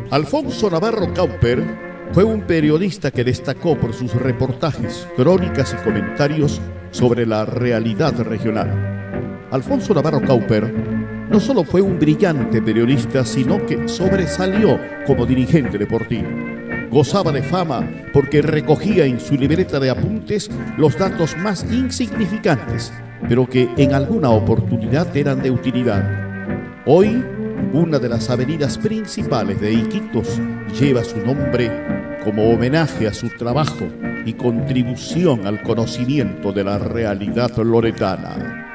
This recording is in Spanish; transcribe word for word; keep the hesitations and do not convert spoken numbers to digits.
Alfonso Navarro Cauper fue un periodista que destacó por sus reportajes, crónicas y comentarios sobre la realidad regional. Alfonso Navarro Cauper no solo fue un brillante periodista, sino que sobresalió como dirigente deportivo. Gozaba de fama porque recogía en su libreta de apuntes los datos más insignificantes, pero que en alguna oportunidad eran de utilidad. Hoy, una de las avenidas principales de Iquitos lleva su nombre como homenaje a su trabajo y contribución al conocimiento de la realidad loretana.